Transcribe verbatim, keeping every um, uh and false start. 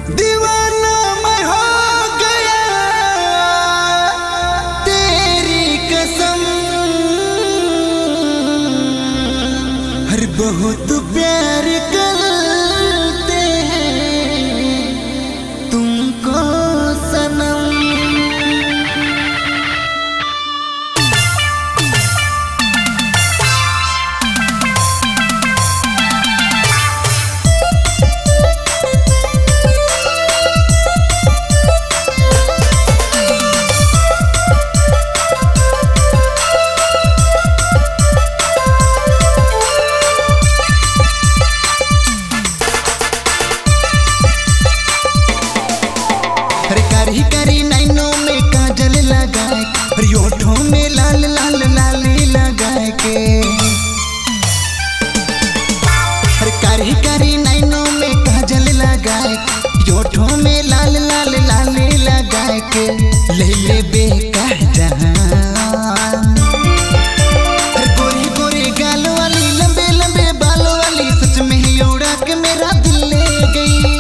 दीवाना मैं हो गया तेरी कसम, हर बहुत प्यार करते हैं तुमको सनम। कारी कारी नैनों में काजल लगाए, होठों में लाल लाल लाली लगाए के। हर कारी कारी नैनों में काजल लगाए, होठों में लाल लाल लाली लगाए के। ले ले बेका जहां हर गोरी गोरी गाल वाली, लंबे लंबे बालों वाली, सच में ही उड़ा के मेरा दिल ले गई।